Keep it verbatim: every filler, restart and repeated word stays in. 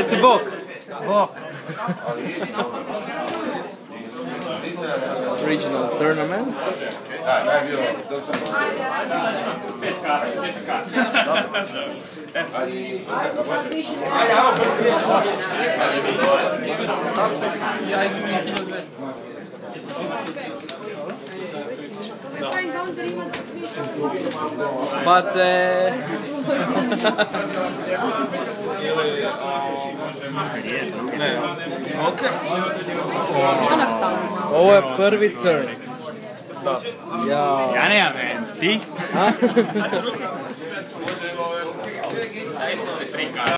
Reci bok. Bok. Regional tournament. Face. Ovo je prvi turn. Ja. Ja nemam, ti?